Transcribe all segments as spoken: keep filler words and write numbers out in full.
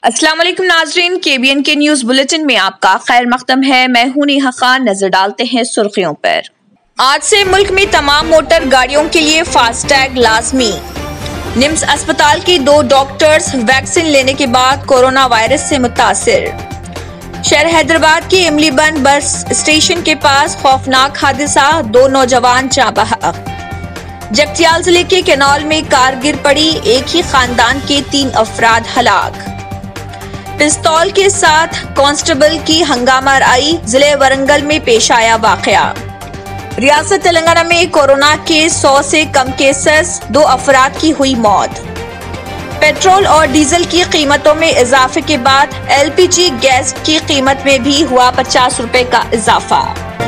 السلام علیکم ناظرین، کے بی این کے نیوز بلیٹن میں آپ کا خیر مقدم ہے۔ میں ہوں نیہا خان۔ نظر ڈالتے ہیں سرخیوں پر۔ آج سے ملک میں تمام موٹر گاڑیوں کے لیے فاسٹ ٹیگ لازمی۔ نمس اسپتال کے دو ڈاکٹرز ویکسین لینے کے بعد کورونا وائرس سے متاثر۔ شہر حیدرآباد کے املی بند بس اسٹیشن کے پاس خوفناک حادثہ، دو نوجوان جاں بحق۔ جگتیال ضلع کے کینال میں کار گر پڑی، ایک ہی خاندان کے تین افراد ہلاک۔ پستول کے ساتھ کانسٹیبل کی ہنگامہ آئی، ضلع ورنگل میں پیش آیا واقعہ۔ ریاست تلنگانہ میں کورونا کے سو سے کم کیسز، دو افراد کی ہوئی موت۔ پیٹرول اور ڈیزل کی قیمتوں میں اضافے کے بعد ایل پی جی گیس کی قیمت میں بھی ہوا پچاس روپے کا اضافہ۔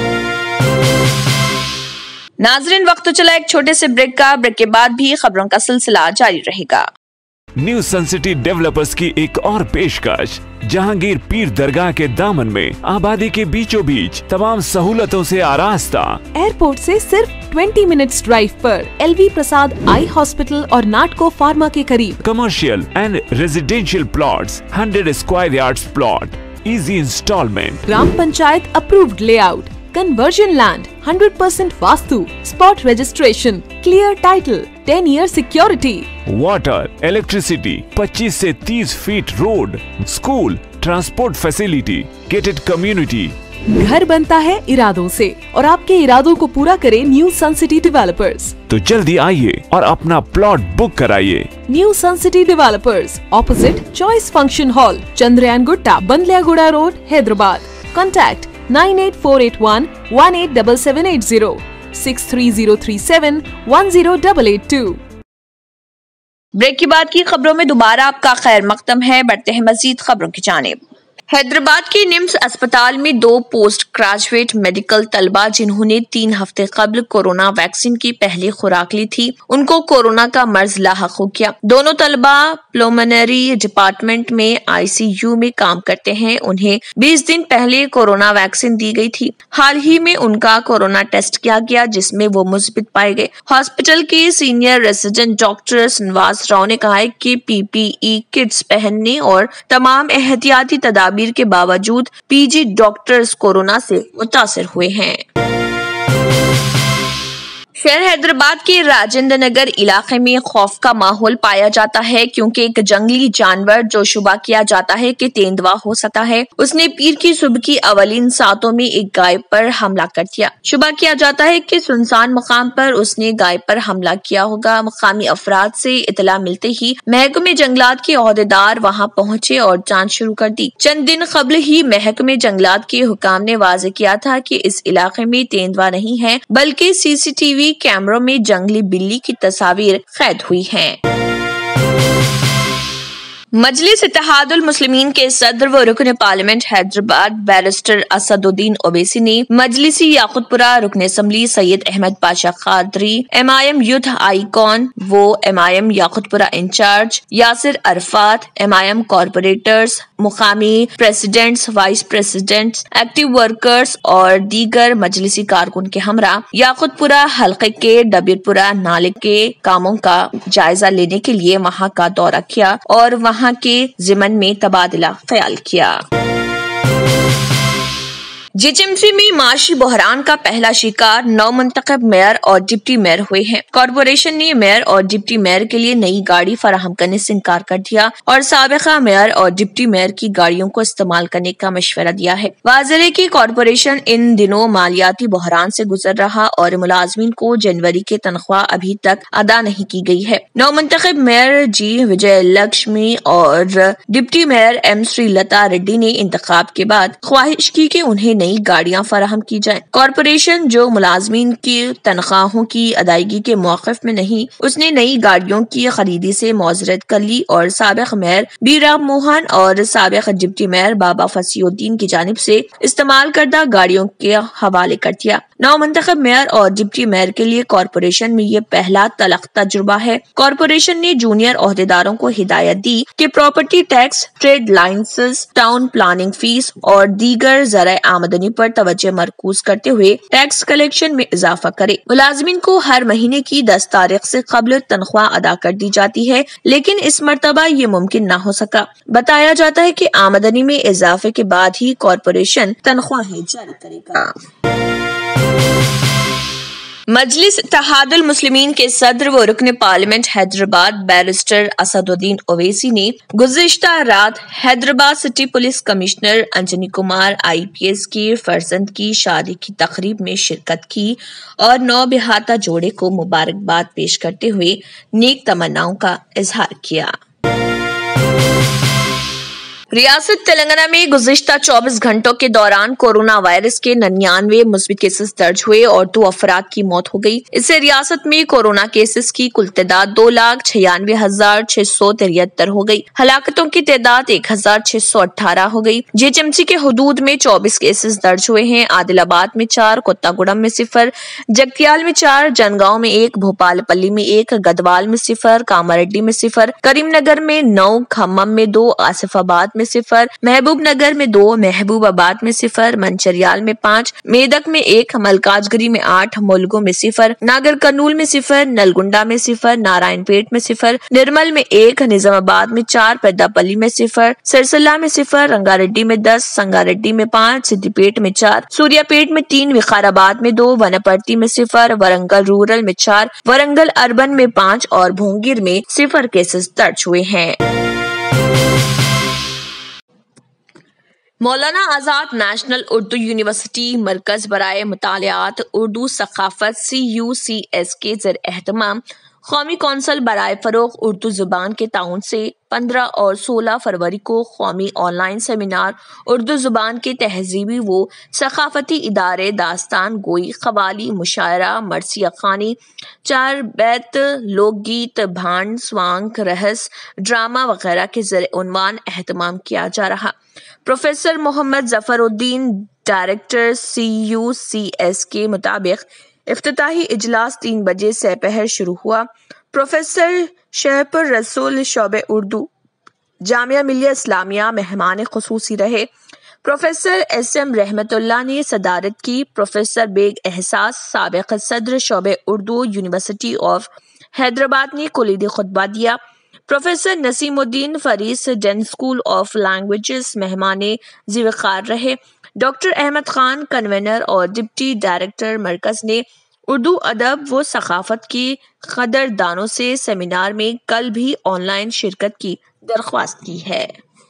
ناظرین، وقت تو چلا ایک چھوٹے سے بریک کا۔ بریک کے بعد بھی خبروں کا سلسلہ جاری رہے گا۔ نیو سن سٹی ڈیولپرز کی ایک اور پیشکش، جہانگیر پیر درگاہ کے دامن میں آبادی کے بیچوں بیچ تمام سہولتوں سے آراستہ، ایئرپورٹ سے صرف بیس منٹس ڈرائیو پر L V Prasad I hospital اور ناٹکو فارما کے قریب۔ Commercial and residential plots, hundred square yards plot, easy installment, gram panchayat approved layout, conversion land, hundred percent vastu, spot registration, clear title, ten year security, water, electricity, پچیس سے تیس feet road, school, transport facility, gated community. گھر بنتا ہے ارادوں سے، اور آپ کے ارادوں کو پورا کرے نیو سن سٹی ڈیولپرز۔ تو جلدی آئیے اور اپنا پلاٹ بک کرائیے۔ New sun city developers, opposite choice function hall, Chandrayangutta, Bandlaguda road, Hyderabad. Contact nine eight four eight one one eight seven seven eight zero, six three zero three seven one zero eight eight two. Break کے بعد کی خبروں میں دوبارہ آپ کا خیر مقدم ہے۔ بڑھتے ہیں مزید خبروں کی جانب۔ حیدرآباد کے نمس اسپتال میں دو پوسٹ گریجویٹ میڈیکل طلبہ جنہوں نے تین ہفتے قبل کورونا ویکسین کی پہلی خوراک لی تھی، ان کو کورونا کا مرض لاحق ہو گیا۔ دونوں طلبہ پلمونری ڈپارٹمنٹ میں آئی سی یو میں کام کرتے ہیں۔ انہیں بیس دن پہلے کورونا ویکسین دی گئی تھی۔ حال ہی میں ان کا کورونا ٹیسٹ کیا گیا، جس میں وہ مثبت پائے گئے۔ ہاسپٹل کے senior resident doctor Nawaz Rao نے کہا ہے کہ پی پی ای کٹس پہننے اور تمام احتیاطی تدابیر کے باوجود پی جی ڈاکٹرز کورونا سے متاثر ہوئے ہیں۔ شہر حیدرآباد کے راجندر نگر علاقے میں خوف کا ماحول پایا جاتا ہے، کیونکہ ایک جنگلی جانور جو شبہ کیا جاتا ہے کہ تیندوا ہو سکتا ہے، اس نے پیر کی صبح کی اولین ساعتوں میں ایک گائے پر حملہ کر دیا۔ شبہ کیا جاتا ہے کہ سنسان مقام پر اس نے گائے پر حملہ کیا ہوگا۔ مقامی افراد سے اطلاع ملتے ہی محکمہ جنگلات کے عہدیدار وہاں پہنچے اور جانچ شروع کر دی۔ چند دن قبل ہی محکمہ جنگلات کے حکام نے واضح کیا تھا کہ اس علاقے میں تیندوا نہیں ہے، بلکہ سی سی ٹی وی کیمروں میں جنگلی بلی کی تصاویر قید ہوئی ہیں۔ مجلس اتحاد المسلمین کے صدر و رکن پارلیمنٹ حیدرآباد بیرسٹر اسد الدین اویسی نے مجلسی یاقوت پورہ رکن assembly Syed Ahmed Pasha Qadri, M I M youth آئی کون، وہ M I M Yakutpura incharge Yasir Arafat, M I M corporators, مقامی presidents, vice presidents, active workers اور دیگر مجلسی کارکن کے ہمراہ یاقوت پورہ حلقے کے ڈبیر پورہ نالے کے کاموں کا جائزہ لینے کے لیے وہاں کا دورہ کیا اور وہاں کے ضمن میں تبادلہ خیال کیا۔ جی ایچ ایم سی میں معاشی بحران کا پہلا شکار نو منتخب میئر اور ڈپٹی میئر ہوئے ہیں۔ کارپوریشن نے میئر اور ڈپٹی میئر کے لیے نئی گاڑی فراہم کرنے سے انکار کر دیا اور سابقہ میئر اور ڈپٹی میئر کی گاڑیوں کو استعمال کرنے کا مشورہ دیا ہے۔ واضح ہے کہ کارپوریشن ان دنوں مالیاتی بحران سے گزر رہا اور ملازمین کو جنوری کی تنخواہ ابھی تک ادا نہیں کی گئی ہے۔ نو منتخب میئر جی وجے لکشمی اور deputy mayor M Srilatha Reddy نے انتخاب کے بعد خواہش کی کہ انہیں نئی گاڑیاں فراہم کی جائیں۔ کارپوریشن جو ملازمین کی تنخواہوں کی ادائیگی کے موقف میں نہیں، اس نے نئی گاڑیوں کی خریدی سے معذرت کر لی اور سابق میئر بی رام موہن اور سابق ڈپٹی میئر بابا فصیح الدین کی جانب سے استعمال کردہ گاڑیوں کے حوالے کر دیا۔ نو منتخب میئر اور ڈپٹی میئر کے لیے کارپوریشن میں یہ پہلا تلخ تجربہ ہے۔ کارپوریشن نے جونیئر عہدیداروں کو ہدایت دی کہ property tax, trade license, town planning fee اور دیگر ذرائع آمدنی آمدنی پر توجہ مرکوز کرتے ہوئے ٹیکس کلیکشن میں اضافہ کرے۔ ملازمین کو ہر مہینے کی دس تاریخ سے قبل تنخواہ ادا کر دی جاتی ہے، لیکن اس مرتبہ یہ ممکن نہ ہو سکا۔ بتایا جاتا ہے کہ آمدنی میں اضافے کے بعد ہی کارپوریشن تنخواہیں جاری کرے گا۔ مجلس اتحاد المسلمین کے صدر و رکن پارلیمنٹ حیدرآباد بیرسٹر اسد الدین اویسی نے گزشتہ رات Hyderabad city police commissioner Anjani Kumar I P S کے فرزند کی شادی کی تقریب میں شرکت کی اور نو بہاتہ جوڑے کو مبارکباد پیش کرتے ہوئے نیک تمناؤں کا اظہار کیا۔ ریاست تلنگانہ میں گزشتہ چوبیس گھنٹوں کے دوران کورونا وائرس کے ننانوے مثبت کیسز درج ہوئے اور دو افراد کی موت ہو گئی۔ اس سے ریاست میں کورونا کیسز کی کل تعداد دو لاکھ چھیانوے ہزار چھ سو تریہتر ہو گئی۔ ہلاکتوں کی تعداد ایک ہزار چھ سو اٹھارہ ہو گئی۔ جی ایچ ایم سی کے حدود میں چوبیس کیسز درج ہوئے ہیں۔ عادل آباد میں چار، کوتا گوڑم میں صفر، جگتیال میں چار، جنگاؤں میں ایک، بھوپال پلی میں ایک، گدوال میں صفر، کاماریڈی میں صفر، کریم نگر میں نو، کھمم میں دو، آصف آباد میں صفر، محبوب نگر میں دو، محبوب آباد میں صفر، منچریال میں پانچ، میدک میں ایک، ملکاج گری میں آٹھ، ملگو میں صفر، ناگر کرنول میں صفر، نلگنڈا میں صفر، نارائن پیٹ میں صفر، نرمل میں ایک، نظام آباد میں چار، پیدا پلی میں صفر، سرسلہ میں صفر، رنگا ریڈی میں دس، سنگا ریڈی میں پانچ، سدی پیٹ میں چار، سوریا پیٹ میں تین، وقار آباد میں دو، ونپرتی میں صفر، ورنگل رورل میں چار، ورنگل اربن میں پانچ اور بھونگیر میں صفر کیسز درج ہوئے ہیں۔ مولانا آزاد نیشنل اردو یونیورسٹی مرکز برائے مطالعات اردو ثقافت سی یو سی ایس کے زیر اہتمام قومی کونسل برائے فروغ اردو زبان کے تعاون سے پندرہ اور سولہ فروری کو قومی آن لائن سیمینار اردو زبان کے تہذیبی و ثقافتی ادارے داستان گوئی، قوالی، مشاعرہ، مرثیہ خوانی، چار بیت، لوک گیت، بھانڈ، سوانگ، رہس، ڈرامہ وغیرہ کے زیر عنوان اہتمام کیا جا رہا۔ Professor Mohammed Zafaruddin director C U C S کے مطابق افتتاحی اجلاس تین بجے سے پہر شروع ہوا۔ پروفیسر شہپر رسول شعبہ اردو جامعہ ملیہ اسلامیہ مہمان خصوصی رہے۔ پروفیسر ایس ایم رحمت اللہ نے صدارت کی۔ پروفیسر بیگ احساس سابق صدر شعبہ اردو یونیورسٹی آف حیدرآباد نے کلیدی خطبہ دیا۔ Professor Naseemuddin Faris dean school of languages مہمان ذی وقار رہے۔ ڈاکٹر احمد خان کنوینر اور ڈپٹی ڈائریکٹر مرکز نے اردو ادب و ثقافت کی قدردانوں سے سیمینار میں کل بھی آن لائن شرکت کی درخواست کی ہے۔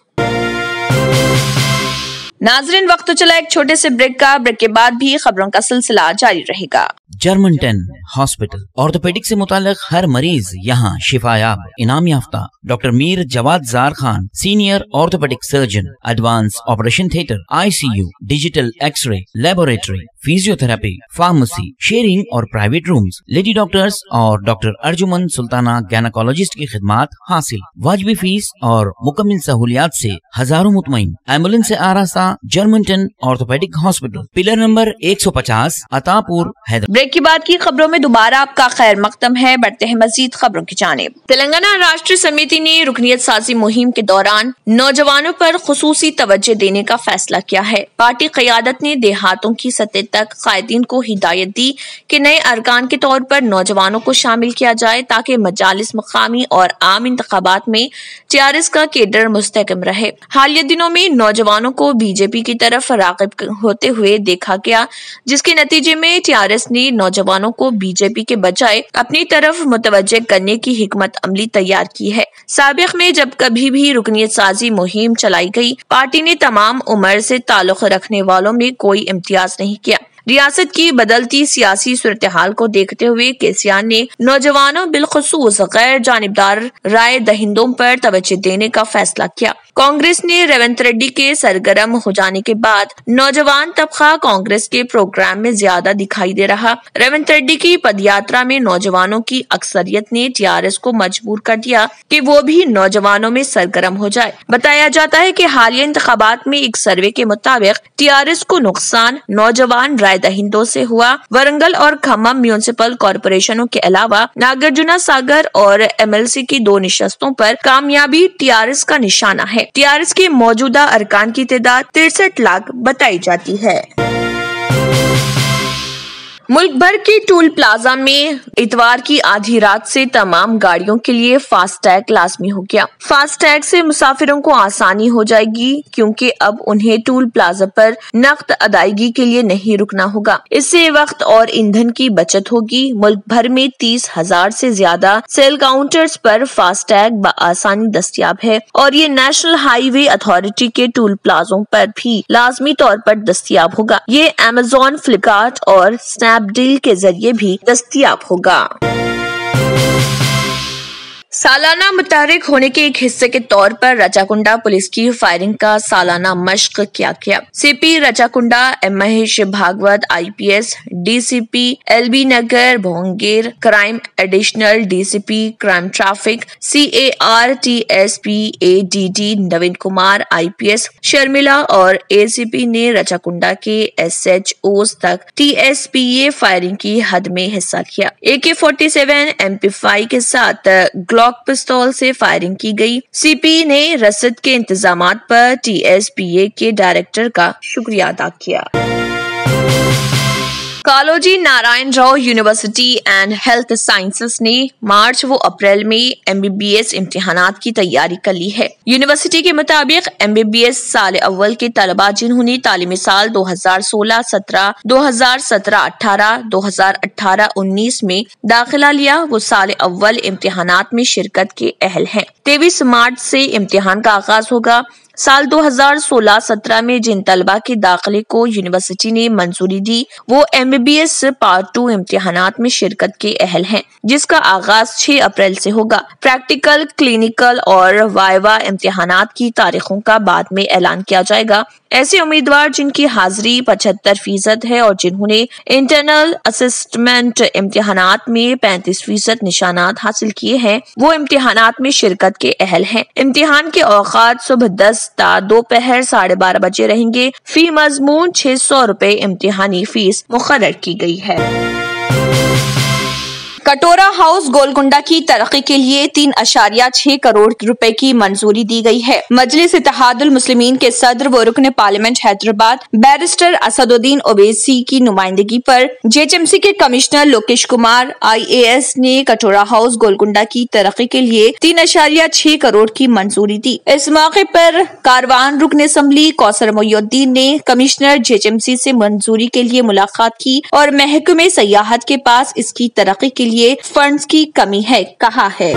ناظرین، وقت تو چلا ایک چھوٹے سے بریک کا، بریک کے بعد بھی خبروں کا سلسلہ جاری رہے گا۔ جرمن ٹین ہاسپٹل آرتھوپیڈک سے متعلق ہر مریض یہاں شفا یاب، انعام یافتہ doctor Mir Jawad Zar Khan, senior orthopaedic surgeon, advance operation theatre, I C U, digital X ray, laboratory, physio therapy, pharmacy, sharing اور پرائیویٹ رومز، لیڈی ڈاکٹرز اور ڈاکٹر ارجمن سلطانہ گینیکولوجسٹ کی خدمات حاصل، واجبی فیس اور مکمل سہولیات سے ہزاروں مطمئن، ایمبولینس سے آراستہ German ten orthopaedic hospital, pillar number ایک سو پچاس، عطا پور، حیدرآباد۔ بریک کے بعد کی خبروں میں دوبارہ آپ کا خیر مقدم ہے۔ بڑھتے ہیں مزید خبروں کی جانب۔ تلنگانہ راشٹریہ سمیتی نے رکنیت سازی مہم کے دوران نوجوانوں پر خصوصی توجہ دینے کا فیصلہ کیا ہے۔ پارٹی قیادت نے دیہاتوں کی سطح تک قائدین کو ہدایت دی کہ نئے ارکان کے طور پر نوجوانوں کو شامل کیا جائے تاکہ مجالس مقامی اور عام انتخابات میں ٹی آر ایس کا کیڈر مستحکم رہے۔ حالیہ دنوں میں نوجوانوں کو بی جے پی کی طرف راغب ہوتے ہوئے دیکھا گیا، جس کے نتیجے میں ٹی آر ایس نے نوجوانوں کو بی جے پی کے بجائے اپنی طرف متوجہ کرنے کی حکمت عملی تیار کی ہے۔ سابق میں جب کبھی بھی رکنیت سازی مہم چلائی گئی، پارٹی نے تمام عمر سے تعلق رکھنے والوں میں کوئی امتیاز نہیں کیا۔ ریاست کی بدلتی سیاسی صورتحال کو دیکھتے ہوئے کیسیان نے نوجوانوں بالخصوص غیر جانبدار رائے دہندوں پر توجہ دینے کا فیصلہ کیا۔ کانگریس نے ریونت ریڈی کے سرگرم ہو جانے کے بعد نوجوان طبقہ کانگریس کے پروگرام میں زیادہ دکھائی دے رہا۔ ریونت ریڈی کی پد یاترا میں نوجوانوں کی اکثریت نے ٹی آر ایس کو مجبور کر دیا کہ وہ بھی نوجوانوں میں سرگرم ہو جائے۔ بتایا جاتا ہے کہ حالیہ انتخابات میں ایک سروے کے مطابق ٹی آر ایس کو نقصان نوجوان رائے दहिंदों से हुआ। वरंगल और खम्मम म्यूनिसिपल कॉरपोरेशनों के अलावा नागार्जुना सागर और एमएलसी की दो निशस्तों पर कामयाबी टीआरएस का निशाना है। टीआरएस के मौजूदा अरकान की तादाद तिरसठ लाख बताई जाती है। मुल्क भर के टोल प्लाजा में इतवार की आधी रात से तमाम गाड़ियों के लिए फास्टैग लाजमी हो गया। फास्टैग से मुसाफिरों को आसानी हो जाएगी क्योंकि अब उन्हें टोल प्लाजा पर नकद अदायगी के लिए नहीं रुकना होगा। इससे वक्त और ईंधन की बचत होगी। मुल्क भर में तीस हजार से ज्यादा सेल काउंटर्स पर फास्टैग बआसानी दस्तयाब है और ये नेशनल हाईवे अथॉरिटी के टोल प्लाजों पर भी लाजमी तौर पर दस्तयाब होगा। ये अमेज़न, फ्लिपकार्ट और स्नैपडील के जरिए भी दस्तयाब होगा। सालाना मुतहरिक होने के एक हिस्से के तौर पर रचाकुंडा पुलिस की फायरिंग का सालाना मश्क किया गया। CP Rachakonda M Mahesh Bhagwat IPS, DCP LB Nagar Bhongir, crime additional DCP crime traffic CAR TSP ADD Naveen Kumar IPS, Sharmila और एसीपी ने रचाकुंडा के एसएचओस तक टीएसपीए फायरिंग की हद में हिस्सा लिया। ए के फोर्टी सेवन एमपी फाइव के साथ ग्लॉक पिस्तौल से फायरिंग की गई। सीपी ने रसद के इंतजामात पर टीएसपीए के डायरेक्टर का शुक्रिया अदा किया। Kaloji Narayana Rao university and health sciences ने मार्च व अप्रैल में एमबीबीएस इम्तिहानात की तैयारी कर ली है। यूनिवर्सिटी के मुताबिक एमबीबीएस साल अव्वल के तलबा जिन्होंने तालीमी साल दो हजार सोलह सत्रह, दो हजार सत्रह अठारह, दो हजार अठारह उन्नीस में दाखिला लिया वो साल अव्वल इम्तिहानात में शिरकत के अहल हैं। तेईस मार्च से इम्तिहान का आगाज होगा। साल दो हजार सोलह सत्रह में जिन तलबा के दाखिले को यूनिवर्सिटी ने मंजूरी दी वो एमबीबीएस पार्ट टू इम्तिहानात में शिरकत के अहल हैं, जिसका आगाज छह अप्रैल से होगा। प्रैक्टिकल, क्लिनिकल और वाइवा इम्तिहानात की तारीखों का बाद में ऐलान किया जाएगा। ऐसे उम्मीदवार जिनकी हाजिरी पचहत्तर फीसद है और जिन्होंने इंटरनल असेसमेंट इम्तिहानात में पैंतीस फीसद निशानात हासिल किए हैं वो इम्तिहानात में शिरकत के अहल हैं। इम्तिहान के औकात सुबह दस ता दोपहर साढ़े बारह बजे रहेंगे। फी मजमून छह सौ रुपए इम्तिहानी फीस मुकर्रर की गई है। कटोरा हाउस गोलकुंडा की तरक्की के लिए तीन अशारिया छह करोड़ रुपए की मंजूरी दी गई है। मजलिस इत्तेहादुल मुस्लिमीन के सदर व रुकन पार्लियामेंट हैदराबाद बैरिस्टर असदुद्दीन ओवैसी की नुमाइंदगी पर जेएचएमसी के कमिश्नर लोकेश कुमार आईएएस ने कटोरा हाउस गोलकुंडा की तरक्की के लिए तीन अशारिया छह करोड़ की मंजूरी दी। इस मौके पर कारवान रुकन असम्बली कौसर मोइनुद्दीन ने कमिश्नर जेएचएमसी से मंजूरी के लिए मुलाकात की और महकमे सयाहत के पास इसकी तरक्की के लिए फंड्स की कमी है कहा है।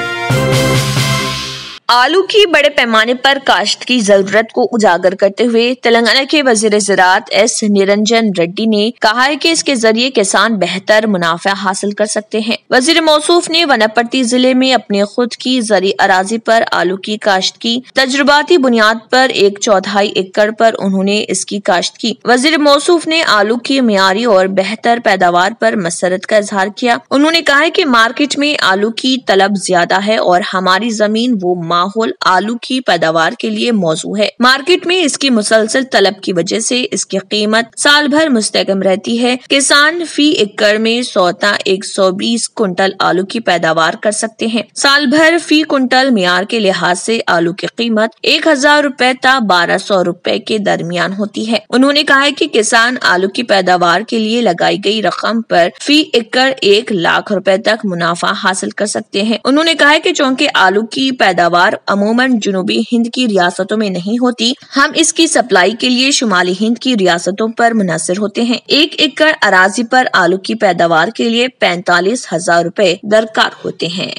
आलू की बड़े पैमाने पर काश्त की जरूरत को उजागर करते हुए तेलंगाना के वजीर ज़राअत एस निरंजन रेड्डी ने कहा है कि इसके जरिए किसान बेहतर मुनाफा हासिल कर सकते हैं। वजीर मौसूफ ने वनपर्ती जिले में अपने खुद की जरी अराजी पर आलू की काश्त की। तजुर्बाती बुनियाद पर एक चौथाई एकड़ पर उन्होंने इसकी काश्त की। वजीर मौसूफ ने आलू की मियारी और बेहतर पैदावार पर मसरत का इजहार किया। उन्होंने कहा है कि मार्केट में आलू की तलब ज्यादा है और हमारी जमीन वो माहौल आलू की पैदावार के लिए मौजू है। मार्केट में इसकी मुसलसल तलब की वजह से इसकी कीमत साल भर मुस्तकम रहती है। किसान फी एकड़ में सौता एक सौ बीस कुंटल आलू की पैदावार कर सकते हैं। साल भर फी कुंटल मियार के लिहाज से आलू की कीमत एक हजार रूपए ता बारह सौ रूपए के दरमियान होती है। उन्होंने कहा है कि किसान आलू की पैदावार के लिए लगाई गई रकम पर फी एकड़ एक लाख रुपए तक मुनाफा हासिल कर सकते हैं। उन्होंने कहा है कि चूंकि आलू की पैदावार अमूमन जुनूबी हिंद की रियासतों में नहीं होती, हम इसकी सप्लाई के लिए शुमाली हिंद की रियासतों पर मुनहसर होते हैं। एक एकड़ अराजी पर आलू की पैदावार के लिए पैंतालीस हजार रूपए दरकार होते हैं।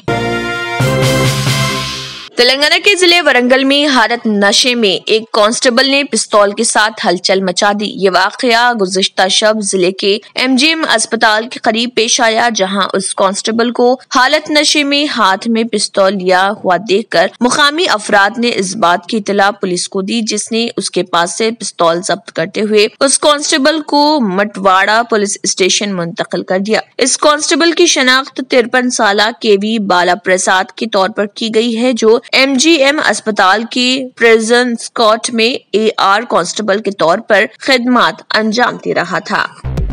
तेलंगाना के जिले वरंगल में हालत नशे में एक कांस्टेबल ने पिस्तौल के साथ हलचल मचा दी। ये वाकया गुज़िश्ता शब जिले के एमजीएम अस्पताल के करीब पेश आया, जहां उस कांस्टेबल को हालत नशे में हाथ में पिस्तौल लिया हुआ देखकर मुकामी अफराद ने इस बात की इत्तला पुलिस को दी, जिसने उसके पास से पिस्तौल जब्त करते हुए उस कांस्टेबल को मटवाड़ा पुलिस स्टेशन मुंतकिल कर दिया। इस कांस्टेबल की शनाख्त तिरपन साल केवी बाला प्रसाद के तौर पर की गई है, जो एमजीएम अस्पताल के प्रिजन स्क्वाड में एआर कांस्टेबल के तौर पर खिदमत अंजाम दे रहा था।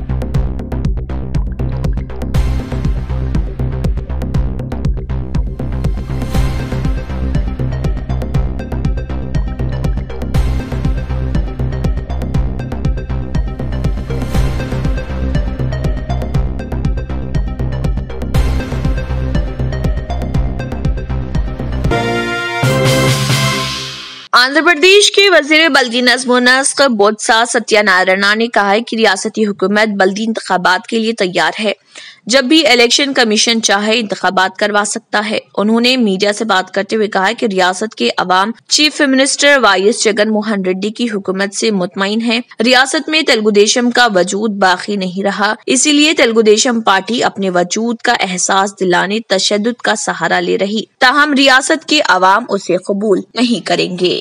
आंध्र प्रदेश के वजीर बल्दी नज़्म व नस्क बोत्सा सत्यानारायणा ने कहा है कि रियासती हुकूमत बल्दी इंतखाबात के लिए तैयार है। जब भी इलेक्शन कमीशन चाहे इंतखाबात करवा सकता है। उन्होंने मीडिया से बात करते हुए कहा कि रियासत के अवाम chief minister Y S Jagan Mohan Reddy की हुकूमत से मुतमईन है। रियासत में तेलुगु देशम का वजूद बाकी नहीं रहा, इसीलिए तेलुगु देशम पार्टी अपने वजूद का एहसास दिलाने तशद्दुद का सहारा ले रही, ताहम रियासत के अवाम उसे कबूल नहीं करेंगे।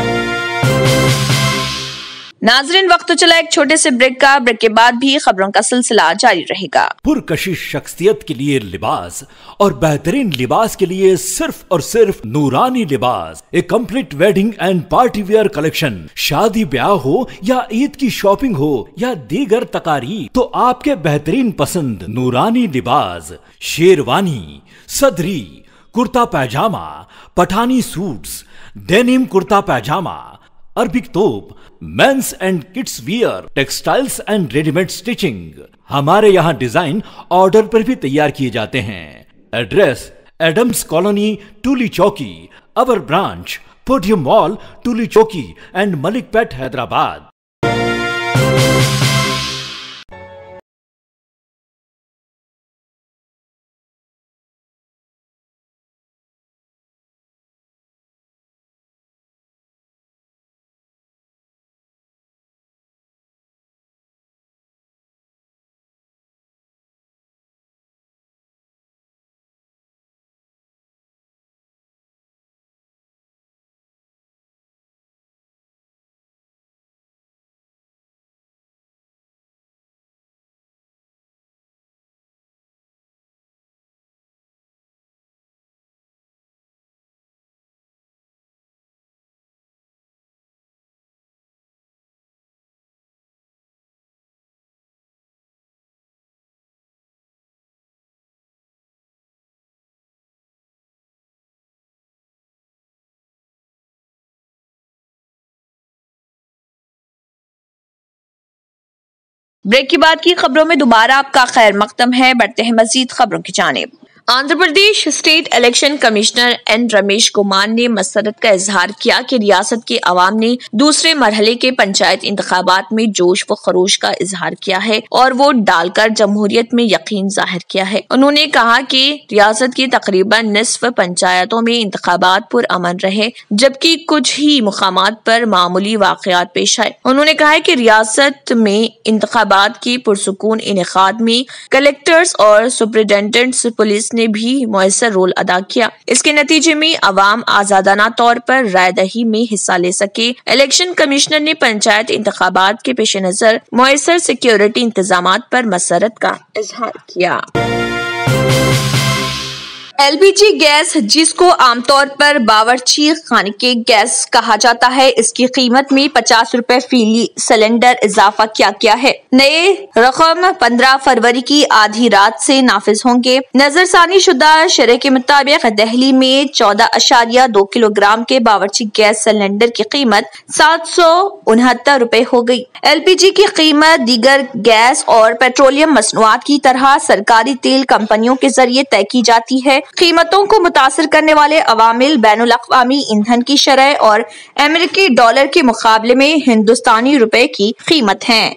नाज़रीन, वक्त तो चला एक छोटे से ब्रेक का। ब्रेक के बाद भी खबरों का सिलसिला जारी रहेगा। पुरकशिश शख्सियत के लिए लिबास और बेहतरीन लिबास के लिए सिर्फ और सिर्फ Noorani Libas, a complete wedding and party wear collection. शादी ब्याह हो या ईद की शॉपिंग हो या दीगर तकारीब, तो आपके बेहतरीन पसंद नूरानी लिबास, शेरवानी, सदरी, kurta pyjama, Pathani suits, denim kurta pyjama, Arabic तोप, men's and kids wear, textiles and readymade stitching. हमारे यहाँ डिजाइन ऑर्डर पर भी तैयार किए जाते हैं। Address Adams colony, Tolichowki. Our branch podium mall, Tolichowki and मलिकपेट, Hyderabad. Break के बाद की खबरों में दोबारा आपका खैर मकदम है। बढ़ते हैं मजीद खबरों की जानिब। Andhra Pradesh state election commissioner N Ramesh Kumar ने मसरत का इजहार किया कि रियासत के अवाम ने दूसरे मरहले के पंचायत इंतखाबात में जोश व खरोश का इजहार किया है और वोट डालकर जमहूरियत में यकीन जाहिर किया है। उन्होंने कहा कि रियासत की तकरीबन निसफ पंचायतों में इंतखाबात पुरअमन रहे, जबकि कुछ ही मुकामात पर मामूली वाकयात पेश आए। उन्होंने कहा है कि रियासत में इंतखाबात की पुरसुकून इनेकाद में कलेक्टर्स और सुपरिटेंडेंट्स पुलिस ने भी मुयस्सर रोल अदा किया। इसके नतीजे में अवाम आजादाना तौर पर राय दही में हिस्सा ले सके। इलेक्शन कमिश्नर ने पंचायत इंतखाबात के पेश नजर मुयस्सर सिक्योरिटी इंतजामात पर मसरत का इजहार किया। एलपीजी गैस, जिसको आमतौर पर बावर्ची खाने के गैस कहा जाता है, इसकी कीमत में पचास रुपए फी सिलेंडर इजाफा किया गया है। नए रकम पंद्रह फरवरी की आधी रात से नाफिज होंगे। नजरसानी शुदा शरह के मुताबिक दिल्ली में चौदह अशारिया दो किलोग्राम के बावर्ची गैस सिलेंडर की कीमत सात सौ उनहत्तर रुपए हो गई। एलपीजी की कीमत दीगर गैस और पेट्रोलियम मसनूआत की तरह सरकारी तेल कंपनियों के जरिए तय की जाती है। कीमतों को मुतासिर करने वाले अवामिल बैनुल अक़वामी ईंधन की शरह और अमेरिकी डॉलर के मुकाबले में हिंदुस्तानी रुपए की कीमत है।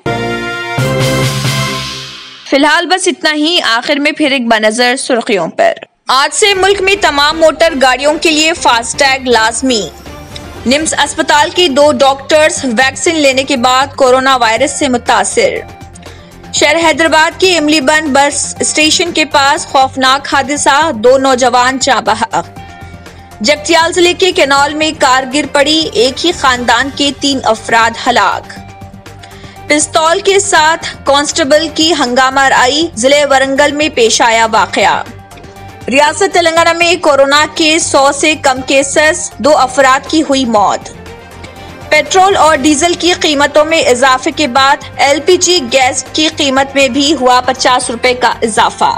फिलहाल बस इतना ही। आखिर में फिर एक बनजर सुर्खियों पर। आज से मुल्क में तमाम मोटर गाड़ियों के लिए फास्टैग लाजमी। निम्स अस्पताल के दो डॉक्टर्स वैक्सीन लेने के बाद कोरोना वायरस से मुतासिर। शहर हैदराबाद के इमलीबंद बस स्टेशन के पास खौफनाक हादसा, दो नौजवान जाँ बहक। जगतियाल जिले के केनौल में कार गिर पड़ी, एक ही खानदान के तीन अफराद हलाक। पिस्तौल के साथ कांस्टेबल की हंगामा आई, जिले वरंगल में पेश आया वाकया। रियासत तेलंगाना में कोरोना के सौ से कम केसेस, दो अफराद की हुई मौत। पेट्रोल और डीजल की कीमतों में इजाफे के बाद एलपीजी गैस की कीमत में भी हुआ पचास रुपए का इजाफा।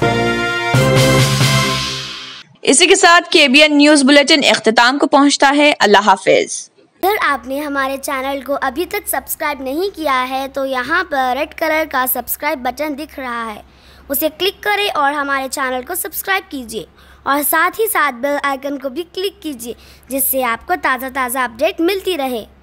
इसी के साथ केबीएन न्यूज बुलेटिन इख्तिताम को पहुंचता है। अल्लाह हाफिज। अगर आपने हमारे चैनल को अभी तक सब्सक्राइब नहीं किया है तो यहाँ पर रेड कलर का सब्सक्राइब बटन दिख रहा है, उसे क्लिक करें और हमारे चैनल को सब्सक्राइब कीजिए اور ساتھ ہی ساتھ بیل آئیکن کو بھی کلک کیجیے جس سے آپ کو تازہ تازہ اپڈیٹ ملتی رہے۔